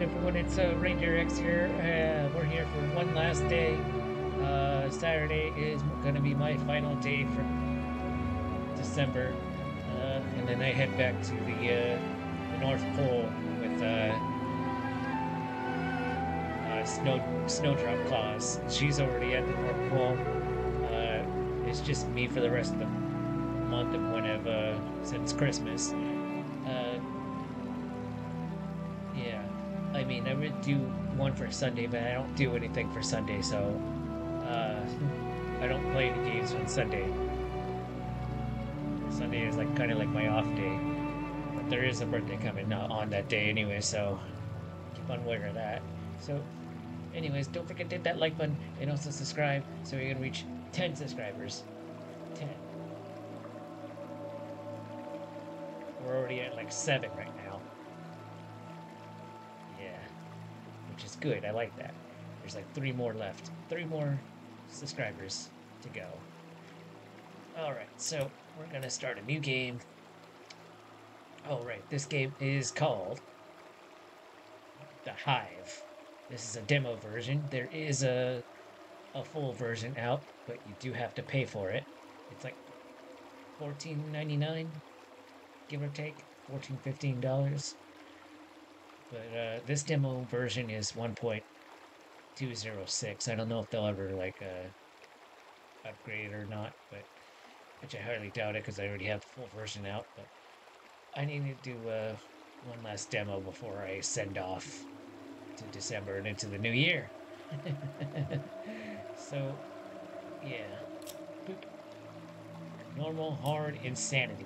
everyone, it's Reindeer X here. We're here for one last day. Saturday is going to be my final day for December, and then I head back to the North Pole with Snowdrop Claus. She's already at the North Pole. It's just me for the rest of the month of whenever since Christmas. Yeah, I mean, I would do one for Sunday, but I don't do anything for Sunday, so I don't play any games on Sunday. Sunday is like kind of like my off day, but there is a birthday coming on that day anyway, so keep on wearing that. So, anyways, don't forget to hit that like button and also subscribe so we can reach 10 subscribers. 10. We're already at like 7 right now. Yeah, which is good. I like that. There's like 3 more left. 3 more subscribers to go. Alright, so we're gonna start a new game. Alright, this game is called the Hive. This is a demo version. There is a full version out, but you do have to pay for it. It's like $14.99, give or take, $14-15. But this demo version is 1.206. I don't know if they'll ever like upgrade it or not, but which I highly doubt it because I already have the full version out. But I need to do one last demo before I send off to December and into the new year. So, yeah. Boop. Normal, hard, insanity.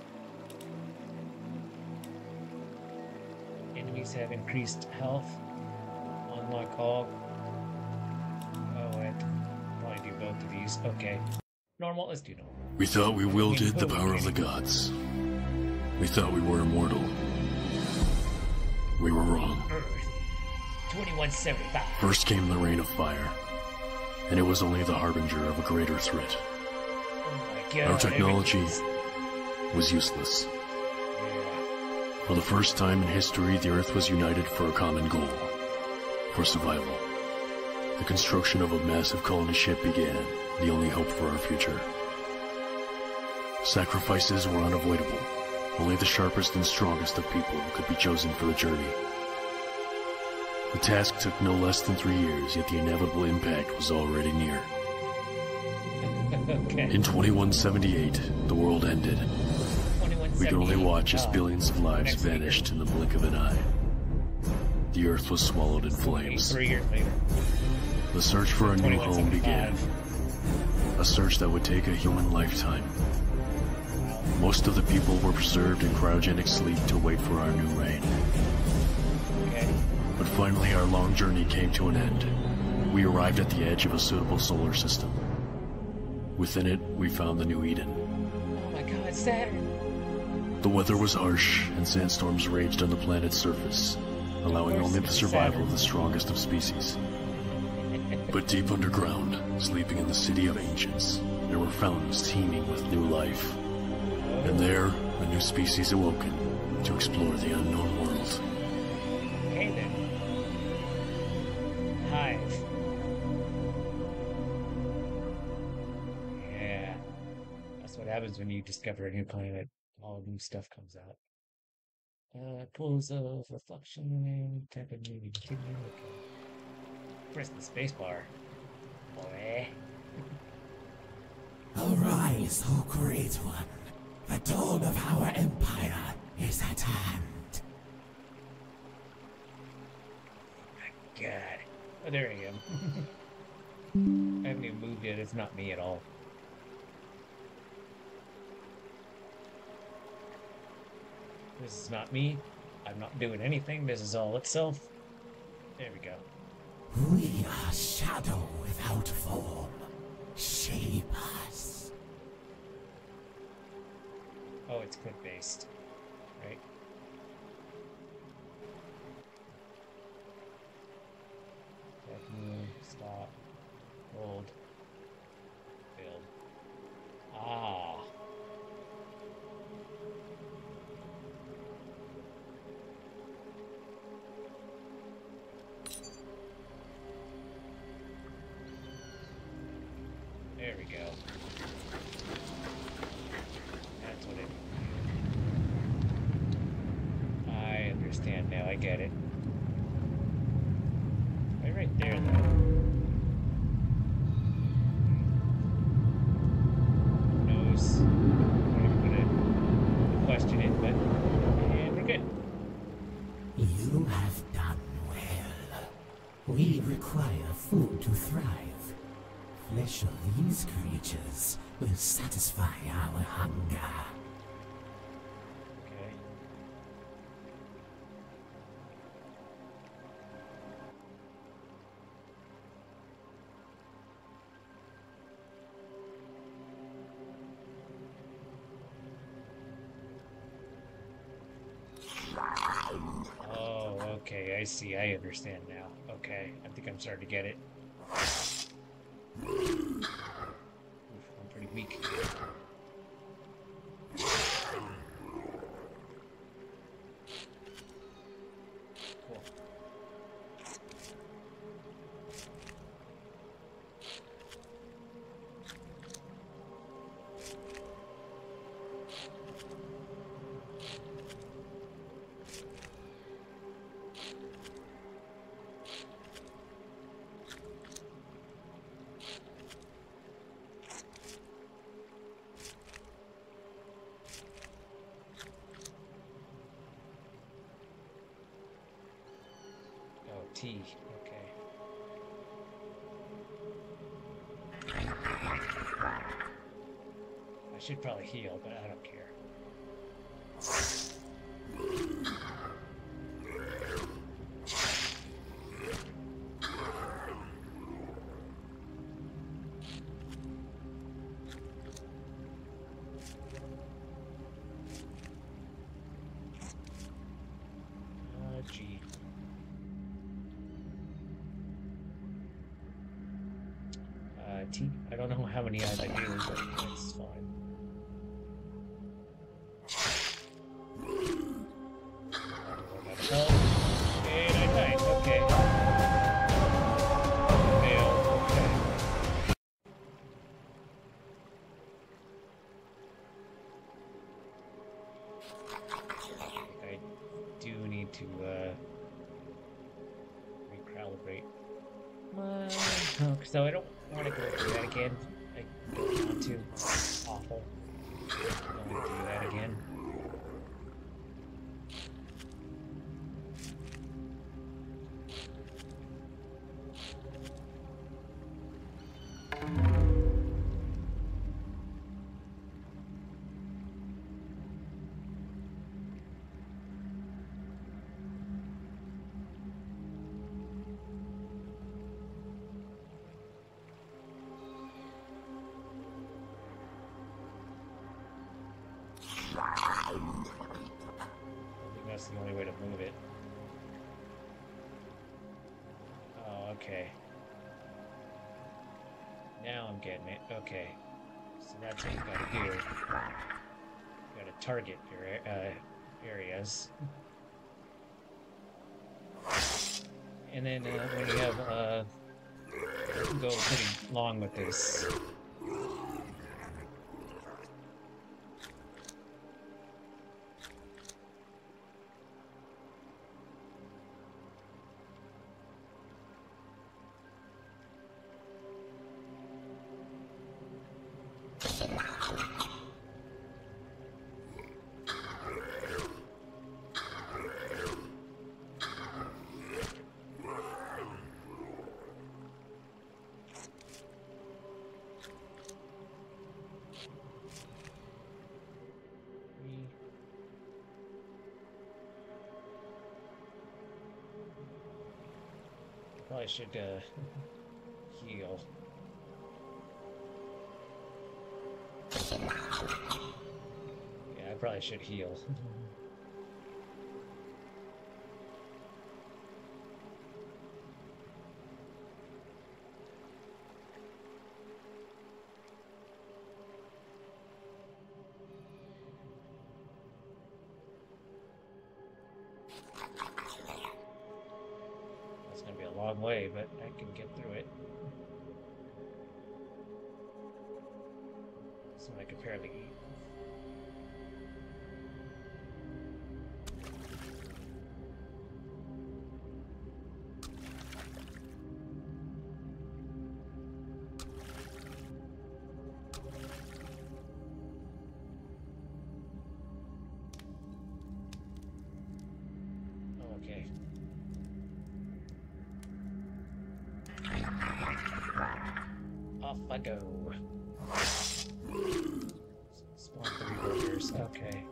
Enemies have increased health. Unlock all. Oh, I have to probably do both of these. Okay. Normal, let's do normal. We thought we wielded the power of the gods. We thought we were immortal. We were wrong. Earth. 2175. First came the rain of fire, and it was only the harbinger of a greater threat. Oh my god. Our technology everything's- was useless. Yeah. For the first time in history, the Earth was united for a common goal. For survival. The construction of a massive colony ship began, the only hope for our future. Sacrifices were unavoidable. Only the sharpest and strongest of people could be chosen for the journey. The task took no less than 3 years, yet the inevitable impact was already near. Okay. In 2178, the world ended. We could only watch as billions of lives vanished in the blink of an eye. The Earth was swallowed in flames. 3 years later. The search for a new home began. A search that would take a human lifetime. Most of the people were preserved in cryogenic sleep to wait for our new reign. Okay. But finally our long journey came to an end. We arrived at the edge of a suitable solar system. Within it, we found the new Eden. Oh my god, Saturn. The weather was harsh, and sandstorms raged on the planet's surface, allowing only the survival of the strongest of species. But deep underground, sleeping in the city of ancients, there were fountains teeming with new life. And there, a new species awoken to explore the unknown world. Okay then. Hive. Yeah. That's what happens when you discover a new planet. All new stuff comes out. Pools of reflection, type of movie continue. Okay. Press the space bar. Boy. Arise, O Great One. The dawn of our empire is at hand. God. Oh, there I am. I haven't even moved yet. It's not me at all. This is not me. I'm not doing anything. This is all itself. There we go. We are shadow without form. Shape us. Oh, it's click-based. Right? Move, stop, hold, build. Ah. we go. That's what it... I understand now, I get it. Right there, though. Who knows? I'm not even gonna question it, but and we're good. You have done well. We require food to thrive. Flesh of these creatures will satisfy our hunger. Okay. Oh, okay, I see. I understand now. Okay, I think I'm starting to get it. Oof, I'm pretty weak. Cool. Oh, T. Okay. I should probably heal, but I don't care. G. T. I don't know how many eyes I do, but that's fine. Oh, and I died. Okay. Fail. Okay. I do need to recalibrate. So I don't want to go through that again. I don't want to. It's awful. Going through that again. I think that's the only way to move it. Oh, okay. Now I'm getting it. Okay. So that's what you gotta do. You gotta target your areas. And then when you have, you can go pretty long with this. Probably should heal. Yeah, I probably should heal. That's gonna be a long way, but I can get through it. This one I could barely eat. Okay. Off I go. Spawn 3 workers. Okay.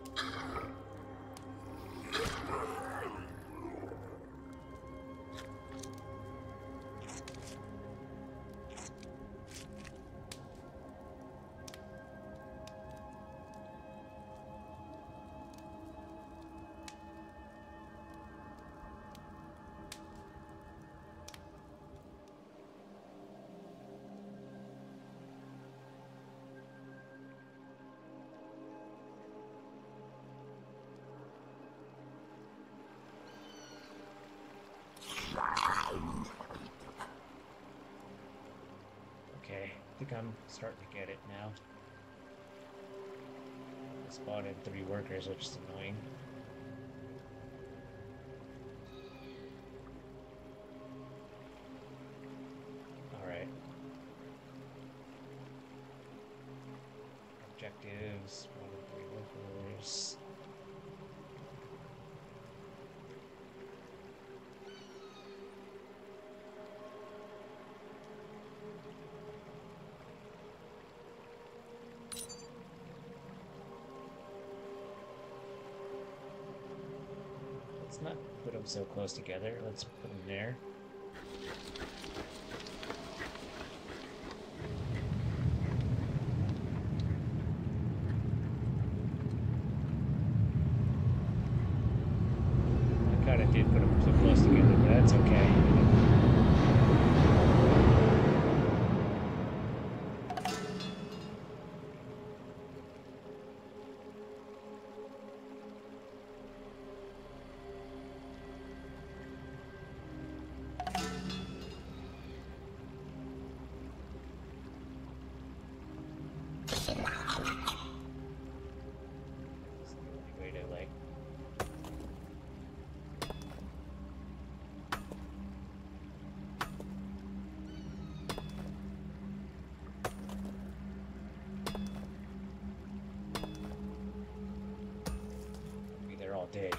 Okay, I think I'm starting to get it now. I spotted 3 workers, which is annoying. Alright. Objectives, spotted 3 workers. Let's not put them so close together. Let's put them there. I kind of did put them so close together, but that's okay. Way to like be there all day.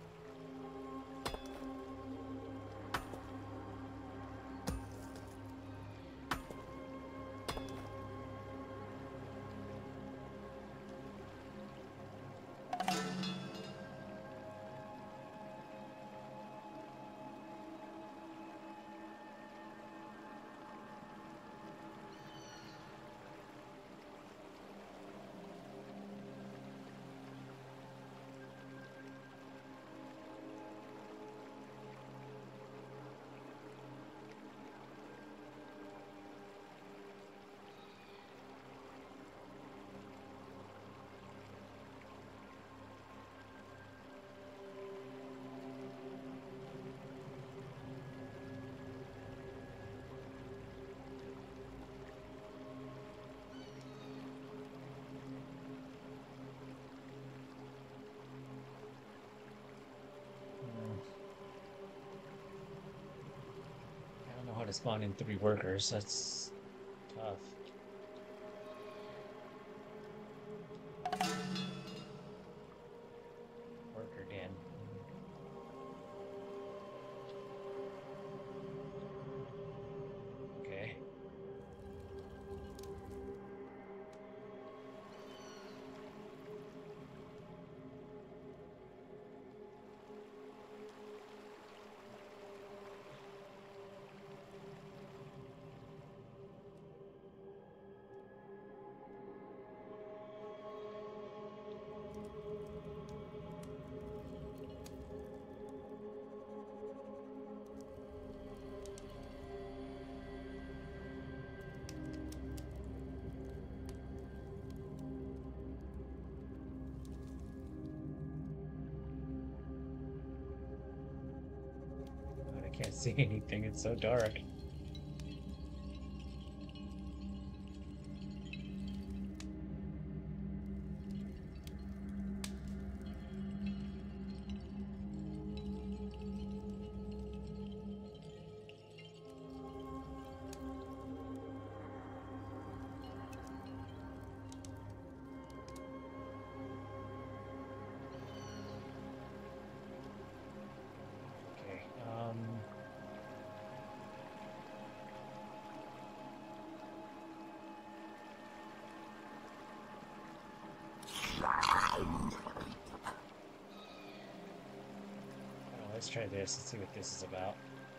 I don't know how to spawn in 3 workers. That's tough. Worker den. Okay. Can't see anything, it's so dark. let's try this and see what this is about.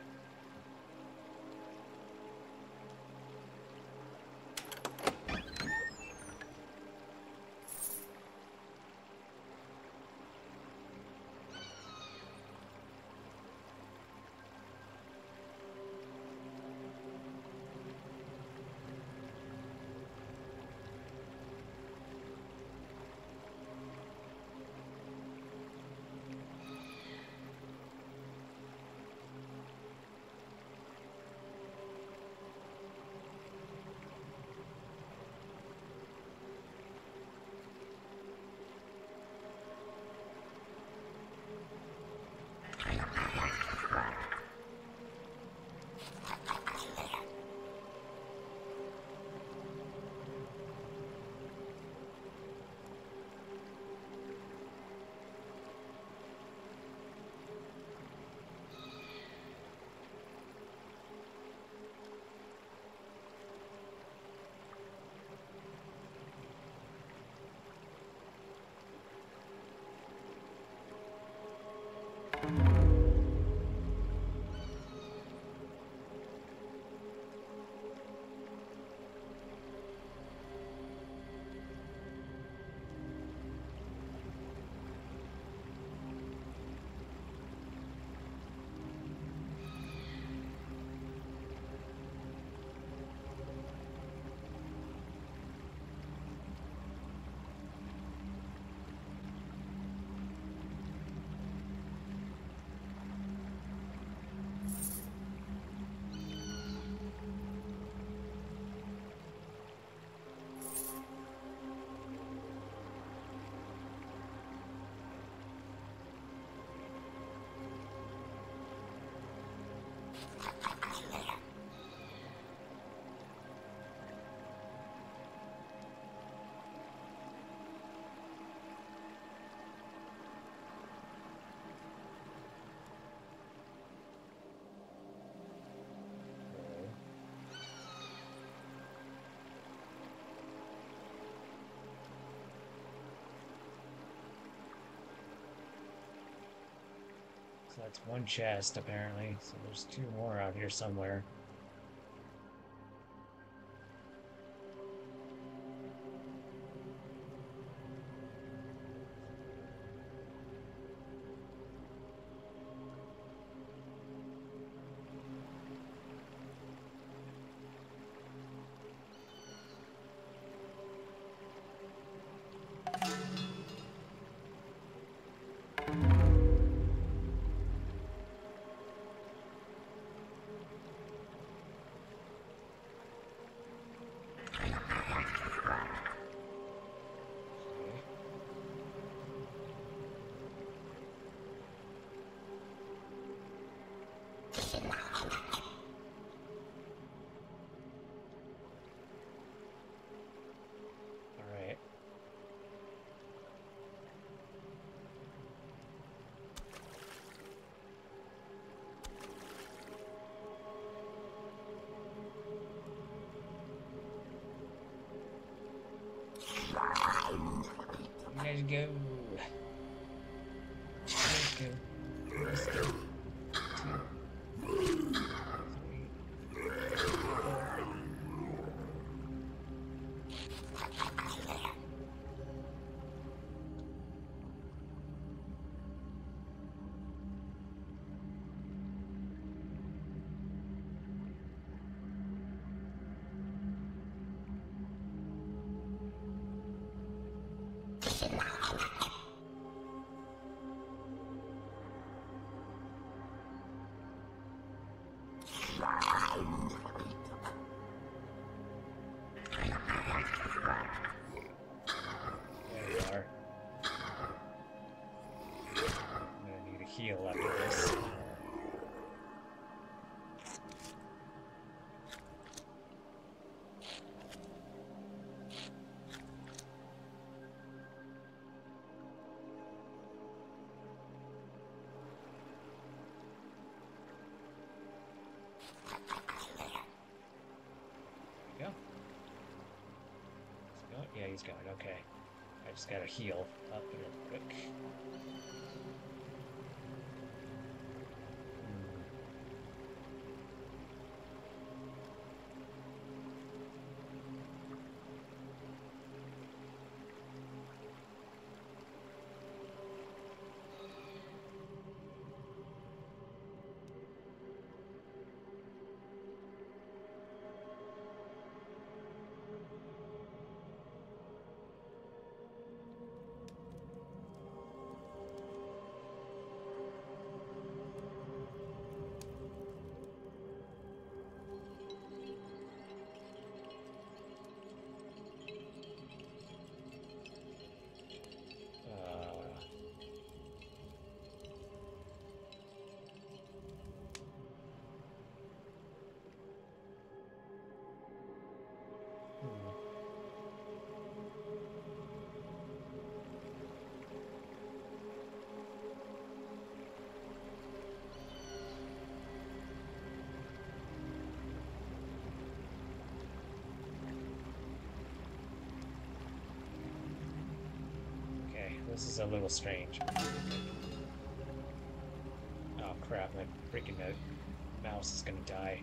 So that's one chest, apparently. So there's two more out here somewhere. Alright. Let's go. Let's go. Let's go. 2, 3, 4. There we are. I'm gonna need a heal after this. There we go. He's going? Yeah, he's going. Okay. I just gotta heal up real quick. This is a little strange. Oh crap, my freaking mouse is gonna die.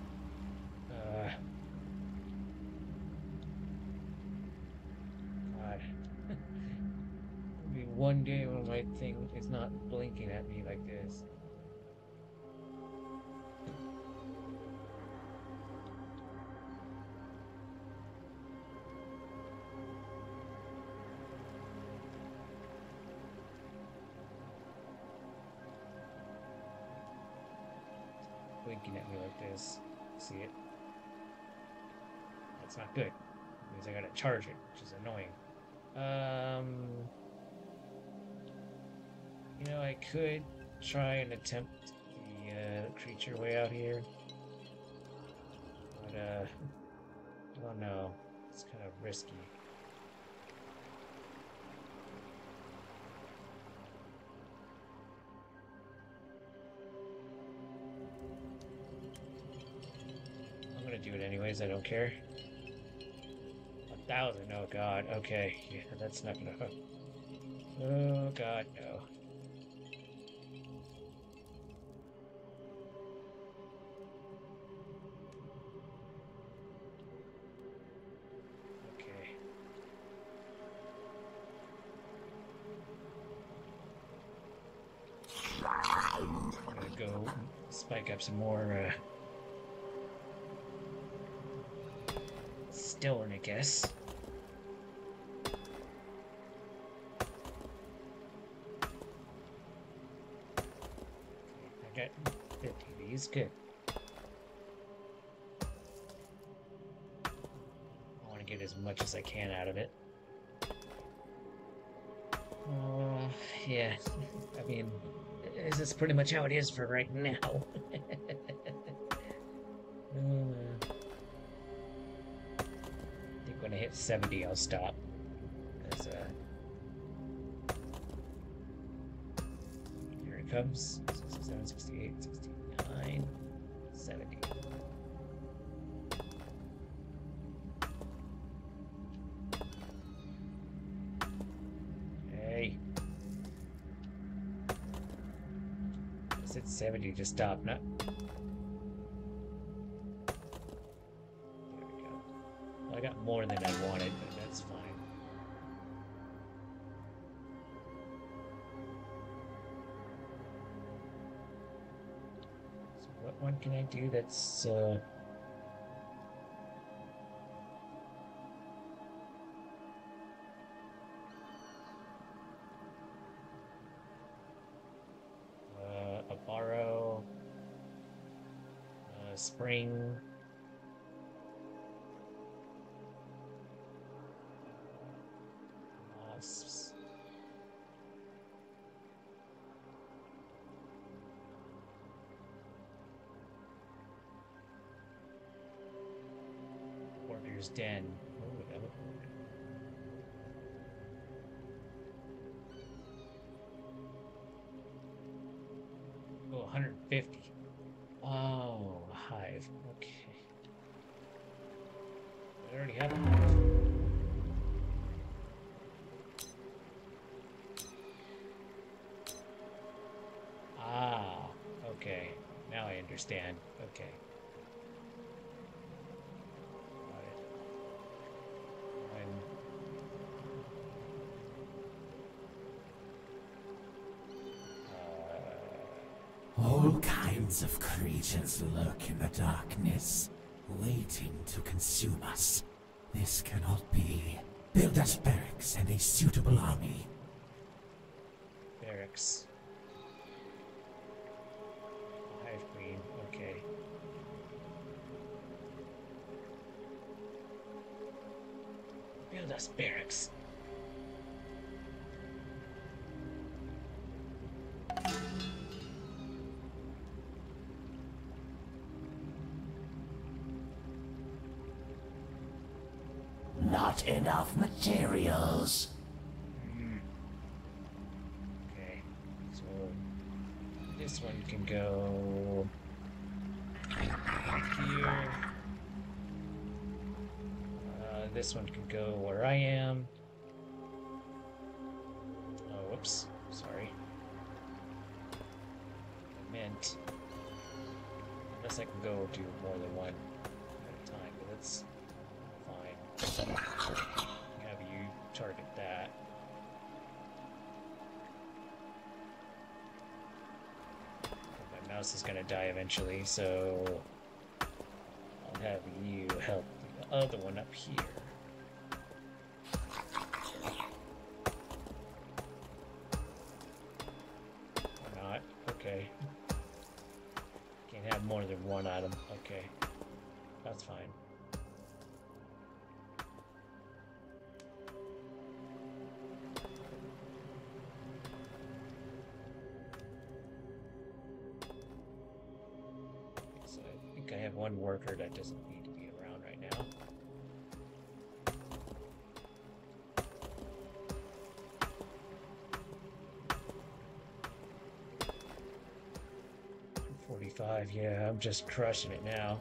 God. Maybe one day when my thing is not blinking at me like this. Blinking at me like this. See it? That's not good. It means I gotta charge it, which is annoying. You know, I could try and attempt the creature way out here. But, I don't know. It's kind of risky. I'm gonna do it anyways, I don't care. 1,000, oh god, okay. Yeah, that's not gonna... Oh god, no. Okay. I'm gonna go spike up some more, stone, I guess. I got 50 of these, good. I want to get as much as I can out of it. Yeah, I mean, this is pretty much how it is for right now. I think when I hit 70, I'll stop. Because, here it comes. 67, 68, 69, 70. Hey. I said 70 to stop, not... There we go. Well, I got more than I wanted, but that's fine. What one can I do that's, a borrow, spring, wasps. Warrior's Den. Oh, that would work. Oh, 150. Oh, a hive. Okay. I already have a hive. Ah, okay. Now I understand. Okay. All kinds of creatures lurk in the darkness, waiting to consume us. This cannot be. Build us barracks and a suitable army. Barracks. Hive Queen, okay. Build us barracks. Not enough materials. Okay, so this one can go here. This one can go where I am. Oh, whoops. can't. Unless I can go do more than one at a time, but that's fine. Have you target that. My mouse is gonna die eventually, so I'll have you help the other one up here. Or not. Okay. Can't have more than one item. Okay. That's fine. So I think I have one worker that doesn't need to be around right now. Yeah, I'm just crushing it now.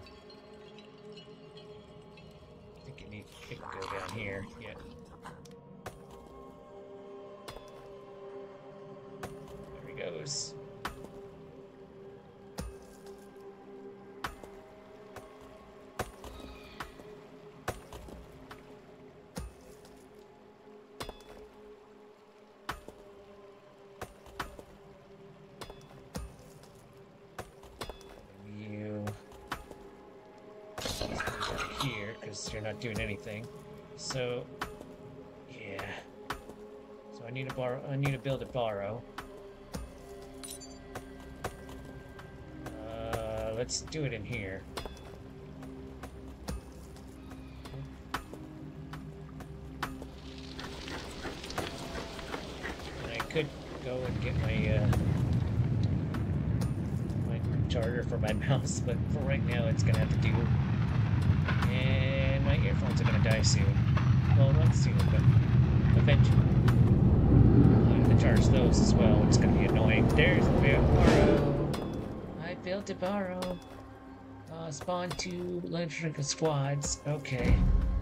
I think it can go down here. Yeah. There he goes. You're not doing anything, so yeah. So I need to build a borrow. Let's do it in here. And I could go and get my my charger for my mouse, but for right now it's gonna have to do. And my earphones are gonna die soon. Well, not soon, but eventually. I'll have to charge those as well. It's gonna be annoying. There's a borrow. I built a borrow. Spawn 2 electrical squads. Okay.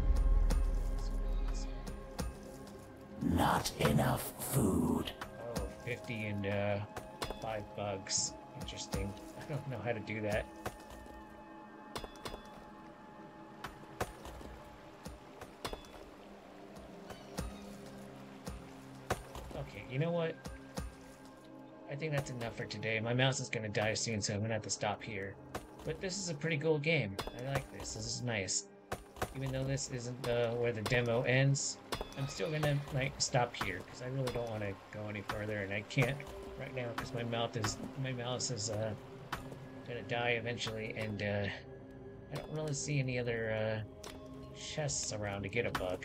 Not enough food. Oh, 50 and 5 bugs. Interesting. I don't know how to do that. You know what? I think that's enough for today. My mouse is gonna die soon, so I'm gonna have to stop here. But this is a pretty cool game. I like this. This is nice. Even though this isn't where the demo ends, I'm still gonna stop here because I really don't want to go any further, and I can't right now because my mouse is gonna die eventually, and I don't really see any other chests around to get a bug.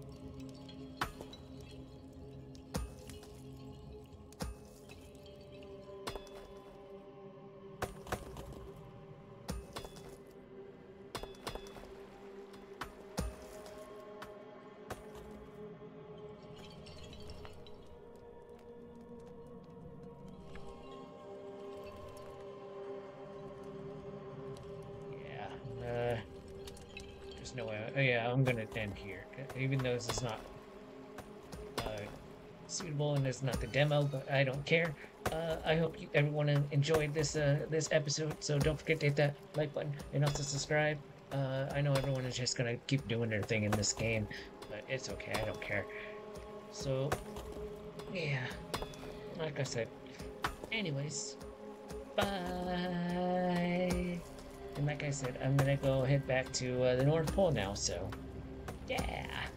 No way. Oh yeah, I'm gonna end here. Even though this is not suitable and it's not the demo, but I don't care. I hope everyone enjoyed this this episode. So don't forget to hit that like button and also subscribe. I know everyone is just gonna keep doing their thing in this game, but it's okay. I don't care. So yeah, like I said. Anyways, bye. And like I said, I'm gonna go head back to the North Pole now, so yeah.